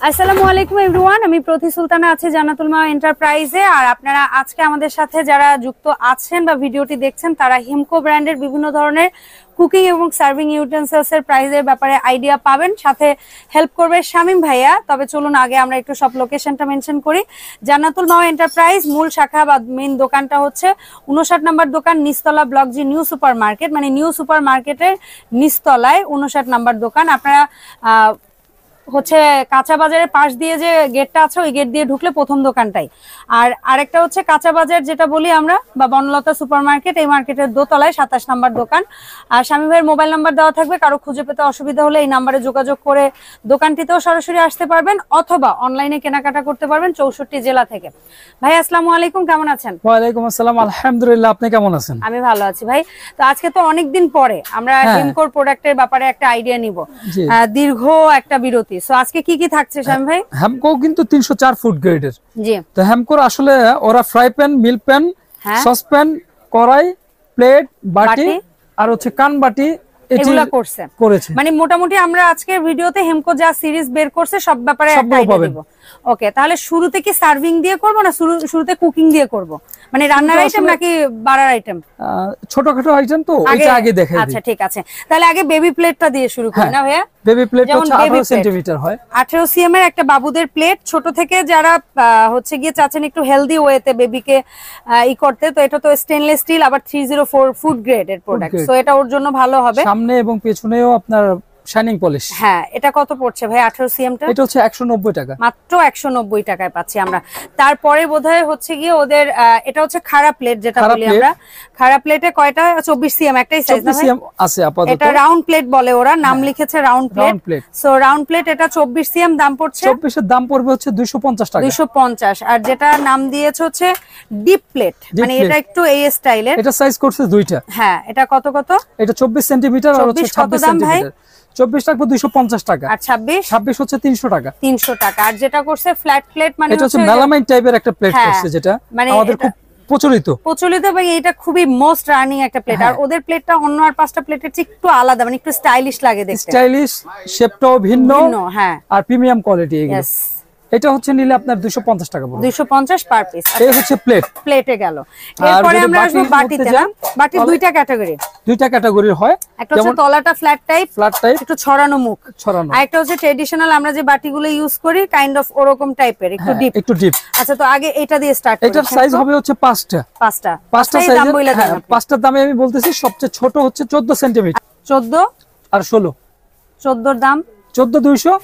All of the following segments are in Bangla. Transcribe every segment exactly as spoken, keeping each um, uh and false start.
আসসালামু আলাইকুম এভরিওয়ান, আমি প্রতি সুলতানা আছি জান্নাতুল মাওয়া এন্টারপ্রাইজে। আর আপনারা আজকে আমাদের সাথে যারা যুক্ত আছেন বা ভিডিওটি দেখছেন তারা হেমকো ব্র্যান্ডের বিভিন্ন ধরনের কুকিং এবং সার্ভিং ইউটেন্সিলস এর প্রাইসের ব্যাপারে আইডিয়া পাবেন, সাথে হেল্প করবে শামীম ভাইয়া। তবে চলুন আগে আমরা একটু সব লোকেশনটা মেনশন করি। জান্নাতুল মাওয়া এন্টারপ্রাইজ মূল শাখা বা মেইন দোকানটা হচ্ছে উনষাট নম্বর দোকান, নিচতলা, block G, new super market, মানে নিউ সুপার মার্কেটের নিচতলায় উনষাট নম্বর দোকান। আপনারা আহ হচ্ছে কাঁচা বাজারের পাশ দিয়ে যে গেটটা আছে ওই গেট দিয়ে ঢুকলে প্রথম দোকানটাই। আর আরেকটা হচ্ছে কাঁচা বাজার যেটা বলি আমরা, বা বনলতা সুপার মার্কেট, এই মার্কেটের দোতলায় সাতাশ নাম্বার দোকান। আর স্বামী ভাইয়ের মোবাইল নাম্বার দেওয়া থাকবে, কারো খুঁজে পেতে অসুবিধা হলে এই নাম্বারে যোগাযোগ করে দোকানটিতেও সরাসরি আসতে পারবেন অথবা অনলাইনে কেনাকাটা করতে পারবেন চৌষট্টি জেলা থেকে। ভাই আসসালামু আলাইকুম, কেমন আছেন? ওয়ালাইকুম আসসালাম, আলহামদুলিল্লাহ, আপনি কেমন আছেন? আমি ভালো আছি ভাই। তো আজকে তো অনেকদিন পরে আমরা হেমকোর প্রোডাক্টের ব্যাপারে একটা আইডিয়া নিব, দীর্ঘ একটা বিরতি। সো আজকে কি কি থাকছে শামীম ভাই? হেমকো কিন্তু তিনশো চার ফুট গ্রেডের। জি। তো হেমকোর আসলে ওরা fry pan, milk pan, saucepan, কড়াই, প্লেট, বাটি আর হচ্ছে কান বাটি এগুলা করছে করেছে। মানে মোটামুটি আমরা আজকের ভিডিওতে হেমকো যা সিরিজ বের করছে সব ব্যাপারে একটা আইডিয়া দেব। ওকে, তাহলে শুরুতে কি সার্ভিং দিয়ে করব না শুরুতে কুকিং দিয়ে করব? মানে রান্নার আইটেম নাকি বাড়ার আইটেম? ছোটখাটো আইটেম তো ওইটা আগে দেখাই দিই। আচ্ছা ঠিক আছে, তাহলে আগে বেবি প্লেটটা দিয়ে শুরু করি না ভাইয়া? বেবি প্লেট হচ্ছে আঠারো সেন্টিমিটার হয়, আঠারো সিএম এর একটা বাবুদের প্লেট। ছোট থেকে যারা হচ্ছে গিয়ে চাচ্ছেন একটু হেলদি ওয়েতে বেবিকে ই করতে, তো এটা তো স্টেনলেস স্টিল, আবার তিনশো চার ফুড গ্রেড এর প্রোডাক্ট, সো এটা ওর জন্য ভালো হবে। সামনে এবং পেছনেও আপনার শাইনিং পলিশ। হ্যাঁ, এটা কত পড়ছে ভাই আঠারো সিএম টা? এটা হচ্ছে একশো নব্বই টাকা, মাত্র একশো নব্বই টাকায় পাচ্ছি আমরা। তারপরে বোধহয় হচ্ছে গিয়ে ওদের এটা হচ্ছে খাড়া প্লেট যেটা বলি আমরা। খাড়া প্লেটে কয়টা? চব্বিশ সিএম একটাই সাইজ না ভাই? আছে আপাতত। এটা রাউন্ড প্লেট বলে ওরা, নাম লিখেছে round plate. So round plate এটা চব্বিশ সিএম, দাম পড়ছে চব্বিশ এর দাম পড়বে হচ্ছে দুইশো পঞ্চাশ টাকা। দুইশো পঞ্চাশ। আর যেটা নাম দিয়েছে হচ্ছে ডিপ প্লেট, মানে এটা একটু এই স্টাইলের। এটা সাইজ করছে দুইটা। হ্যাঁ, এটা কত কত? এটা চব্বিশ সেন্টিমিটার আর হচ্ছে ছাব্বিশ সেন্টিমিটার। চব্বিশ টাকা দুইশো পঞ্চাশ টাকা, আর ছাব্বিশ ছাব্বিশ হচ্ছে তিনশো টাকা। তিনশো টাকা। আর যেটা করছে ফ্ল্যাট প্লেট, মানে এটা হচ্ছে মেলামাইন টাইপের একটা প্লেট করছে, যেটা আমাদের খুব প্রচলিত প্রচলিত এবং এটা খুবই মোস্ট রানিং একটা প্লেট। আর ওদের প্লেটটা অন্য আর পাঁচটা প্লেটের চেয়ে একটু আলাদা, মানে একটু স্টাইলিশ লাগে দেখতে। স্টাইলিশ, শেপটাও ভিন্ন, হ্যাঁ, আর প্রিমিয়াম কোয়ালিটি এগুলো। এটা হচ্ছে নিলে আপনার দুইশো পঞ্চাশ টাকা পড়বে, দুইশো পঞ্চাশ পার পিস। এই হচ্ছে প্লেট, প্লেটে গেল। এরপরে আমরা আসবো বাটিতে। না, বাটি দুইটা ক্যাটাগরি, দুইটা ক্যাটাগরির হয়। একটা হচ্ছে তলাটা ফ্ল্যাট টাইপ, ফ্ল্যাট টাইপ একটু ছড়ানো মুখ ছড়ানো, আর একটা হচ্ছে ট্র্যাডিশনাল আমরা যে বাটিগুলো ইউজ করি কাইন্ড অফ ওরকম টাইপের, একটু ডিপ, একটু ডিপ। আচ্ছা, তো আগে এটা দিয়ে স্টার্ট করি। এটার সাইজ হবে হচ্ছে পাঁচটা পাঁচটা পাঁচটা সাইজের। পাঁচটার দামে আমি বলতেছি সবচেয়ে ছোট হচ্ছে চোদ্দ সেন্টিমিটার। চোদ্দ আর ষোলো। চোদ্দোর দাম চোদ্দ দুইশো,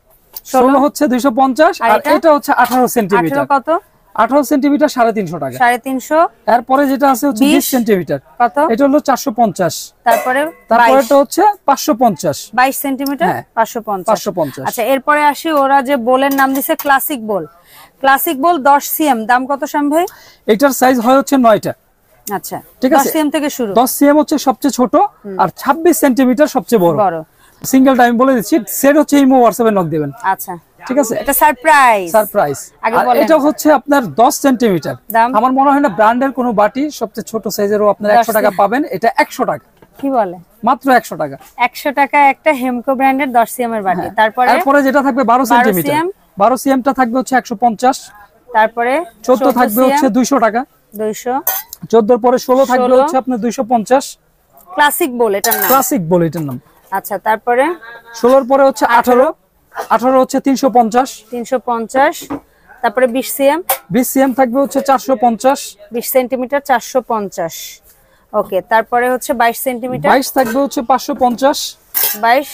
ষোলো হচ্ছে দুইশো পঞ্চাশ, আর এটা হচ্ছে আঠারো সেন্টিমিটার। কত? আঠারো সেন্টিমিটার সাড়ে তিনশো টাকা। সাড়ে তিনশো। এরপরে যেটা আছে হচ্ছে বিশ সেন্টিমিটার, কত? এটা হলো চারশো পঞ্চাশ। তারপরে তারপরেটা হচ্ছে পাঁচশো পঞ্চাশ, বাইশ সেন্টিমিটার, পাঁচশো পঞ্চাশ। পাঁচশো পঞ্চাশ। আচ্ছা, এরপরে আসি ওরা যে বোলের নাম দিছে ক্লাসিক বোল। ক্লাসিক বোল দশ সিএম, দাম কত শাম ভাই? এটার সাইজ হয় হচ্ছে নয়টা। আচ্ছা, ঠিক আছে, দশ সিএম থেকে শুরু। দশ সিএম হচ্ছে সবচেয়ে ছোট, আর ছাব্বিশ সেন্টিমিটার সবচেয়ে বড়। বড় সিঙ্গেল টাইম বলে দিচ্ছি, সেট হচ্ছে ইমো হোয়াটসঅ্যাপে নক দিবেন। আচ্ছা, ঠিক আছে, এটা সারপ্রাইজ। সারপ্রাইজ। এটা হচ্ছে আপনার দশ সেন্টিমিটার। আমার মনে হয় না ব্র্যান্ডের কোনো বাটি সবচেয়ে ছোট সাইজেরও আপনার একশো টাকা পাবেন। এটা একশো টাকা। কি বলে? মাত্র একশো টাকা। একশো টাকা একটা হেমকো ব্র্যান্ডের দশ সিএম এর বাটি। তারপরে তারপরে যেটা থাকবে বারো সেন্টিমিটার, বারো সিএম টা থাকবে হচ্ছে একশো পঞ্চাশ। তারপরে চোদ্দ থাকবে হচ্ছে দুইশো টাকা। দুইশো। চোদ্দর পরে ষোলো থাকবে হচ্ছে আপনার দুইশো পঞ্চাশ। ক্লাসিক বোল এটার নাম। ক্লাসিক বোল এটার নাম। আচ্ছা, তারপরে ষোলোর পরে হচ্ছে আঠারো। আঠারো হচ্ছে তিনশো পঞ্চাশ। তিনশো পঞ্চাশ। তারপরে বিশ সিএম। বিশ সিএম থাকবে হচ্ছে চারশো পঞ্চাশ। বিশ সেন্টিমিটার, চারশো পঞ্চাশ। ওকে, তারপরে হচ্ছে বাইশ সেন্টিমিটার। বাইশ থাকবে হচ্ছে পাঁচশো পঞ্চাশ। বাইশ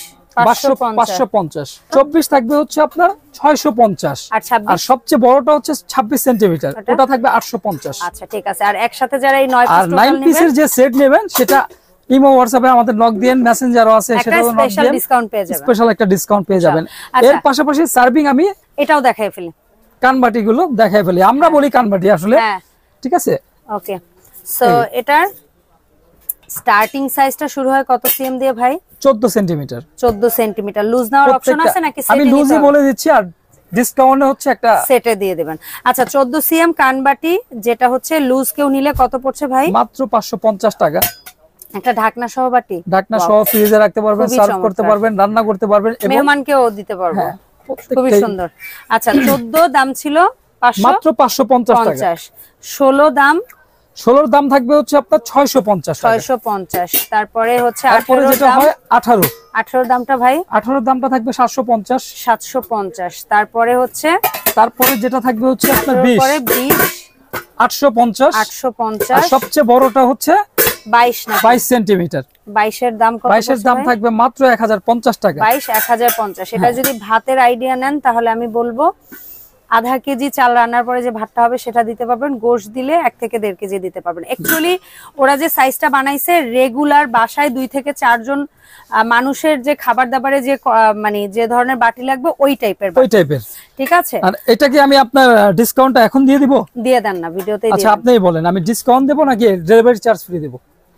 পাঁচশো পঞ্চাশ। চব্বিশ থাকবে হচ্ছে আপনার ছয়শো পঞ্চাশ। আর ছাব্বিশ, আর সবচেয়ে বড়টা হচ্ছে ছাব্বিশ সেন্টিমিটার, ওটা থাকবে আটশো পঞ্চাশ। আচ্ছা, ঠিক আছে। আর একসাথে যারা এই নয় পিস নয় পিসের যে সেট নেবেন সেটা ইমো হোয়াটসঅ্যাপে আমাদের নক দিয়েন, মেসেঞ্জারও আছে, সেটাও নক দিয়েন, ডিসকাউন্ট পেয়ে যাবেন, স্পেশাল একটা ডিসকাউন্ট পেয়ে যাবেন। এর পাশাপাশি সার্ভিং আমি এটাও দেখাই ফেলি, কানবাটি গুলো দেখাই ফেলি। আমরা বলি কানবাটি আসলে, ঠিক আছে? ওকে, সো এটার স্টার্টিং সাইজটা শুরু হয় কত সিএম দিয়ে ভাই? চোদ্দ সেন্টিমিটার। চোদ্দ সেন্টিমিটার। লুজ নেওয়ার অপশন আছে নাকি? আমি লুজই বলে দিচ্ছি, আর ডিসকাউন্টে হচ্ছে একটা সেটে দিয়ে দিবেন। আচ্ছা, চোদ্দ সিএম কানবাটি যেটা হচ্ছে লুজ কেউ নিলে কত পড়ছে ভাই? মাত্র পাঁচশো পঞ্চাশ টাকা। একটা ঢাকনা সহ বাটি, ঢাকনা সহ ফ্রিজে রাখতে পারবেন, সার্ভ করতে পারবেন, রান্না করতে পারবেন, মেহমানকেও দিতে পারবেন। খুবই সুন্দর। আচ্ছা চোদ্দ দাম ছিল মাত্র পাঁচশো পঞ্চাশ টাকা। ষোলো দাম ষোলোর দাম থাকবে হচ্ছে আপনার ছয়শো পঞ্চাশ ছয়শো পঞ্চাশ। তারপরে হচ্ছে তারপরে যেটা হয় আঠারো আঠারো দামটা ভাই আঠারোর দামটা থাকবে সাতশো পঞ্চাশ সাতশো পঞ্চাশ। তারপরে হচ্ছে তারপরে যেটা থাকবে হচ্ছে আপনার বিশ বিশ আটশো পঞ্চাশ আটশো পঞ্চাশ। সবচেয়ে বড়টা হচ্ছে বাইশ না বাইশ সেন্টিমিটার। বাইশের দাম কত? বাইশের দাম থাকবে মাত্র এক হাজার পঞ্চাশ টাকা। বাইশ এক হাজার পঞ্চাশ। এটা যদি ভাতের আইডিয়া নেন তাহলে আমি বলবো আধা কেজি চাল রান্নার পরে যে ভাতটা হবে সেটা দিতে পারবেন, গোশ দিলে এক থেকে দেড় কেজি দিতে পারবেন। অ্যাকচুয়ালি ওরা যে সাইজটা বানাইছে রেগুলার বাসায় দুই থেকে চারজন মানুষের যে খাবার দাবারে যে মানে যে ধরনের বাটি লাগবে ওই টাইপের ওই টাইপের ঠিক আছে। আর এটা কি আমি আপনার ডিসকাউন্টটা এখন দিয়ে দিব? দিয়ে দেন না ভিডিওতে। আচ্ছা আপনিই বলেন, আমি ডিসকাউন্ট দেব নাকি ডেলিভারি চার্জ ফ্রি দেব?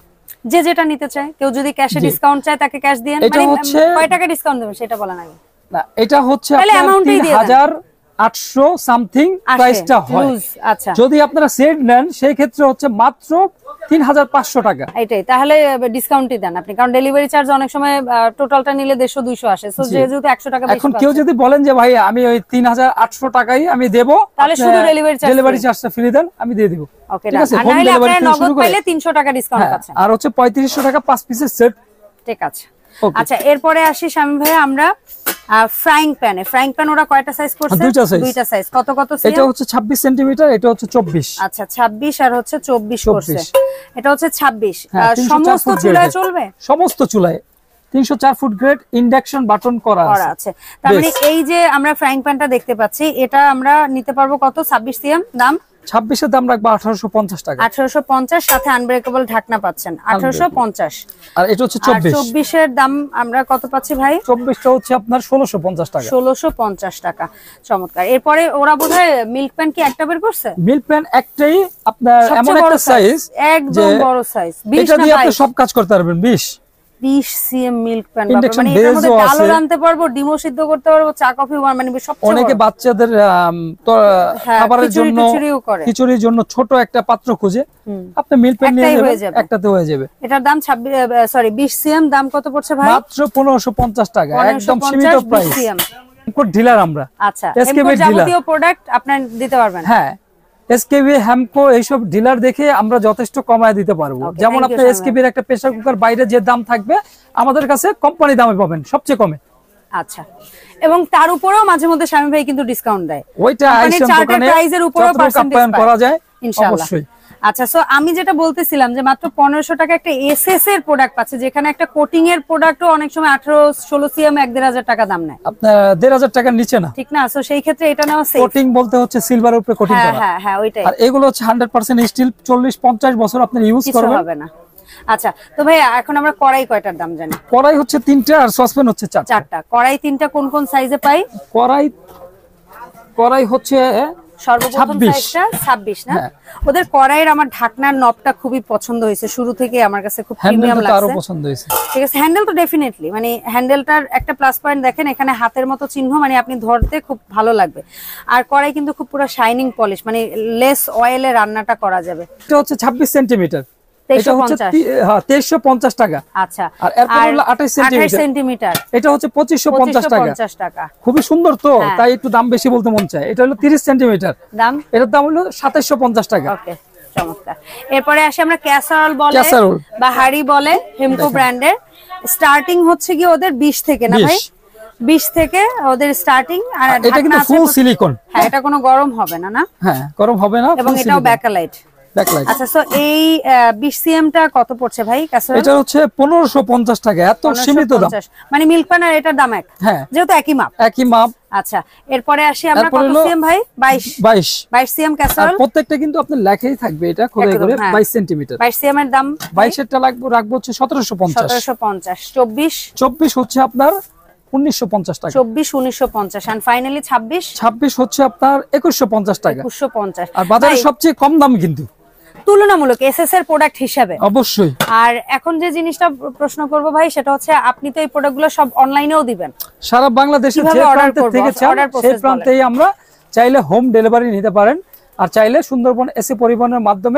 যে যেটা নিতে চায়, কেউ যদি ক্যাশে ডিসকাউন্ট চায় তাকে ক্যাশ দেন। মানে কয় টাকা ডিসকাউন্ট দেবেন সেটা বলেন আগে। না এটা হচ্ছে আপনার তিন হাজার আটশো সামথিং প্রাইসটা হয়। আচ্ছা যদি আপনারা সেট নেন সেই ক্ষেত্রে হচ্ছে মাত্র তিন হাজার পাঁচশো টাকা। এটাই তাহলে ডিসকাউন্টই দেন আপনি, কারণ ডেলিভারি চার্জ অনেক সময় টোটালটা নিলে দেড়শো দুইশো আসে। সো যেহেতু একশো টাকা বেশি। এখন কেউ যদি বলেন যে ভাই আমি ওই তিন হাজার আটশো টাকাই আমি দেব, তাহলে শুধু ডেলিভারি চার্জ ডেলিভারি চার্জটা ফ্রি দেন, আমি দিয়ে দিব। ওকে ঠিক আছে। আর নাহলে আপনারা নগদ পাইলে তিনশো টাকা ডিসকাউন্ট পাচ্ছেন। আর হচ্ছে পঁয়ত্রিশশো টাকা পাঁচ পিসের সেট। ঠিক আছে। আচ্ছা এরপরে আসি শামীম ভাই, আমরা ফ্রাইং প্যানে ফ্রাইং প্যান ওরা কয়টা সাইজ করছে? দুইটা সাইজ। দুইটা সাইজ। কত কত সাইজ? এটা হচ্ছে ছাব্বিশ সেন্টিমিটার, এটা হচ্ছে চব্বিশ। আচ্ছা ছাব্বিশ আর হচ্ছে চব্বিশ করছে। এটা হচ্ছে ছাব্বিশ। সমস্ত চুলায় চলবে? সমস্ত চুলায়। তিনশো চার ফুট গ্রেড ইন্ডাকশন বাটন করা আছে। তার মানে এই যে আমরা ফ্রাইং প্যানটা দেখতে পাচ্ছি এটা আমরা নিতে পারবো কত? ছাব্বিশ সিএম দাম। ছাব্বিশের দাম রাখবো আঠারোশো পঞ্চাশ টাকা। আঠারোশো পঞ্চাশ, সাথে আনব্রেকেবল ঢাকনা পাচ্ছেন আঠারোশো পঞ্চাশ। আর এটা হচ্ছে চব্বিশ। চব্বিশের দাম আমরা কত পাচ্ছি ভাই? চব্বিশটা হচ্ছে আপনার ষোলোশো পঞ্চাশ টাকা। ষোলোশো পঞ্চাশ টাকা। চমৎকার। এরপরে ওরা বোধহয় মিল্ক প্যান কি একটা বের করছে? মিল্ক প্যান একটাই আপনার, এমন একটা সাইজ একদম বড় সাইজ। এটা দিয়ে আপনি সব কাজ করতে পারবেন। বিশ বিশ সিএম মিল্ক প্যান, মানে এর মধ্যে ডালও রান্নতে পারবো, ডিমও সিদ্ধ করতে পারবো, চা কফি মানে সবচেয়ে। অনেকে বাচ্চাদের খাবারের জন্য খিচুড়ির জন্য ছোট একটা পাত্র খুঁজে, আপনি মিল্ক প্যান নিয়ে যাবেন, একটাতে হয়ে যাবে। এটার দাম ছাব্বিশ সরি বিশ সিএম দাম কত পড়ছে ভাই? মাত্র পনেরোশো পঞ্চাশ টাকা, একদম সীমিত প্রাইস। হেমকো ডিলার আমরা। আচ্ছা হেমকো যাবতীয় প্রোডাক্ট আপনারা দিতে পারবেন? হ্যাঁ এসকেবি হেমকো এইসব ডিলার দেখে আমরা যথেষ্ট কমায় দিতে পারবো। যেমন আপনার এসকেবির একটা প্রেসার কুকার বাইরে যে দাম থাকবে আমাদের কাছে কোম্পানি দামে পাবেন সবচেয়ে কমে। আচ্ছা এবং তার উপরেও মাঝে মধ্যে শামীম ভাই কিন্তু ডিসকাউন্ট দেয়। ওইটা আইসেন দোকানে প্রাইসের উপরেও পার্সেন্টেজ করা যায় ইনশাআল্লাহ। অবশ্যই। আচ্ছা সো আমি যেটা বলতেছিলাম যে মাত্র পনেরোশো টাকা একটা এসএস এর প্রোডাক্ট পাচ্ছে, যেখানে একটা কোটিং এর প্রোডাক্টও অনেক সময় আঠারো ষোলো সিএম এক দেড় হাজার টাকা দাম নেয়। আপনার দেড় হাজার টাকার নিচে না, ঠিক না? সো সেই ক্ষেত্রে এটা নেওয়া সেফ। কোটিং বলতে হচ্ছে সিলভার উপরে কোটিং করা। হ্যাঁ হ্যাঁ ওইটাই। আর এগুলো হচ্ছে একশো পার্সেন্ট স্টিল, চল্লিশ পঞ্চাশ বছর আপনি ইউজ করবেন, হবে না। আচ্ছা তো ভাই এখন আমরা কড়াই কয়টার দাম জানি? কড়াই হচ্ছে তিনটা আর সসপ্যান হচ্ছে চারটা। চারটা কড়াই। তিনটা কোন কোন সাইজে পাই? কড়াই কড়াই হচ্ছে সর্বপ্রথম সাইজটা ছাব্বিশ না? ওদের কড়াইয়ের আমার ঢাকনার নবটা খুবই পছন্দ হয়েছে, শুরু থেকে আমার কাছে খুব প্রিমিয়াম লাগছে। আরো পছন্দ হয়েছে। ঠিক আছে। হ্যান্ডেল তো ডেফিনেটলি, মানে হ্যান্ডেলটার একটা প্লাস পয়েন্ট দেখেন, এখানে হাতের মতো চিহ্ন, মানে আপনি ধরতে খুব ভালো লাগবে। আর কড়াই কিন্তু খুব পুরো শাইনিং পলিশ, মানে লেস অয়েলে রান্নাটা করা যাবে। এটা হচ্ছে ছাব্বিশ সেন্টিমিটার, এটা হচ্ছে তেইশশো পঞ্চাশ টাকা। আচ্ছা আর এরপর হলো আঠাশ সেন্টিমিটার, এটা হচ্ছে পঁচিশশো পঞ্চাশ টাকা। খুবই সুন্দর তো, তাই একটু দাম বেশি বলতে মন চায়। এটা হলো তিরিশ সেন্টিমিটার, দাম এটার দাম হলো সাতাশশো পঞ্চাশ টাকা। ওকে চমৎকার। এরপরে আসি আমরা ক্যাসারোল বলে বা হাড়ি বলে হেমকো ব্র্যান্ডের। স্টার্টিং হচ্ছে কি ওদের বিশ থেকে না ভাই? বিশ থেকে ওদের স্টার্টিং। আর এটা কিন্তু ফুল সিলিকন। হ্যাঁ এটা কোনো গরম হবে না? না হ্যাঁ গরম হবে না। এবং এটাও ব্যাকলাইট। আচ্ছা সো এই বিশ সিএম টা কত পড়ছে ভাই ক্যাসারোল? এটা হচ্ছে পনেরোশো পঞ্চাশ টাকা, এত সীমিত দাম। মানে মিল্ক প্যান আর এটার দাম এক, যেহেতু একই মাপ। একই মাপ। আচ্ছা এরপরে আসি আমরা কত সিএম ভাই? বাইশ বাইশ বাইশ সিএম ক্যাসারোল। প্রত্যেকটা কিন্তু আপনার লেখাই থাকবে এটা খোদাই করে বাইশ সেন্টিমিটার। বাইশ সিএম এর দাম বাইশ এর টা লাগবে রাখবো হচ্ছে সতেরোশো পঞ্চাশ। সতেরোশো পঞ্চাশ। চব্বিশ চব্বিশ হচ্ছে আপনার উনিশশো পঞ্চাশ টাকা। চব্বিশ উনিশশো পঞ্চাশ। এন্ড ফাইনালি ছাব্বিশ ছাব্বিশ হচ্ছে আপনার একুশশো পঞ্চাশ টাকা। একুশশো পঞ্চাশ। আর বাজারে সবচেয়ে কম দাম কিন্তু তুলনামূলক এসএস এর প্রোডাক্ট হিসেবে অবশ্যই। আর এখন যে জিনিসটা প্রশ্ন করব ভাই সেটা হচ্ছে আপনি তো এই প্রোডাক্টগুলো সব অনলাইনেও দিবেন সারা বাংলাদেশে, যে প্রান্ত থেকে চান সেই প্রান্তেই আমরা চাইলে হোম ডেলিভারি নিতে পারেন। আর চাইলে সুন্দরবন এসি পরিবহনের মাধ্যমে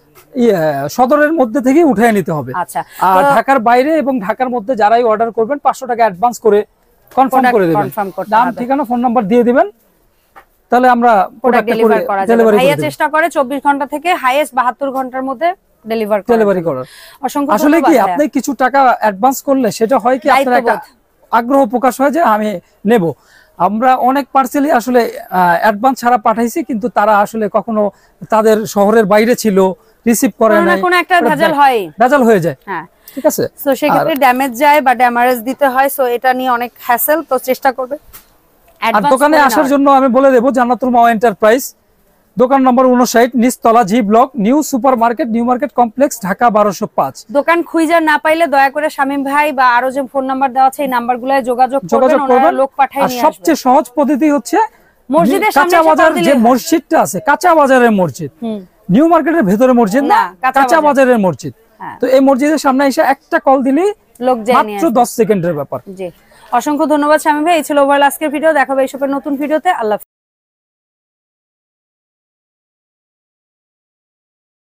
সদরের মধ্যে থেকে উঠিয়ে নিতে হবে। আচ্ছা। আর ঢাকার বাইরে এবং ঢাকার মধ্যে যারাই অর্ডার করবেন পাঁচশো টাকা অ্যাডভান্স করে কনফার্ম করে দিবেন, নাম ঠিকানা ফোন নাম্বার দিয়ে দিবেন, তাহলে আমরা প্রোডাক্ট ডেলিভারি করা যাবে। ভাইয়া চেষ্টা করে চব্বিশ ঘন্টা থেকে হাইয়েস্ট বাহাত্তর ঘন্টার মধ্যে ডেলিভার ডেলিভারি করার। আসলে কি আপনি কিছু টাকা অ্যাডভান্স করলে সেটা হয় কি আপনার একটা আগ্রহ প্রকাশ হয় যে আমি নেব। আমরা অনেক পার্সেলই আসলে অ্যাডভান্স ছাড়া পাঠাইছি, কিন্তু তারা আসলে কখনো তাদের শহরের বাইরে ছিল, রিসিভ করে না, কোনো একটা ভেজাল হয়, ভেজাল হয়ে যায়। হ্যাঁ ঠিক আছে, সো সেই ক্ষেত্রে ড্যামেজ যায় বা ড্যামারেজ দিতে হয়, সো এটা নিয়ে অনেক হ্যাসেল। তো চেষ্টা করবে। আর দোকানে আসার জন্য আমি বলে দেব জান্নাতুল মাওয়া এন্টারপ্রাইজ, দোকান নম্বর উনষাট, নিচতলা, G block, new super market, new market complex, Dhaka বারোশো পাঁচ। দোকান খুঁজে না পাইলে দয়া করে শামীম ভাই বা আরো যে ফোন নাম্বার দেওয়া আছে এই নাম্বারগুলোয় যোগাযোগ করবেন, ওনারা লোক পাঠিয়ে নিয়ে আসবে। আর সবচেয়ে সহজ পদ্ধতি হচ্ছে মসজিদের সামনে কাঁচা বাজার, যে মসজিদটা আছে কাঁচা বাজারের মসজিদ, নিউ মার্কেটের ভেতরে মসজিদ না, কাঁচা বাজারের মসজিদ। তো এই মসজিদের সামনে এসে একটা কল দিলেই লোক যায়, মাত্র দশ সেকেন্ডের ব্যাপার। জি, অসংখ্য ধন্যবাদ শামীম ভাই। এই ছিল ওভারঅল আজকের ভিডিও। দেখাবো এইসবের নতুন ভিডিওতে। আল্লাহ।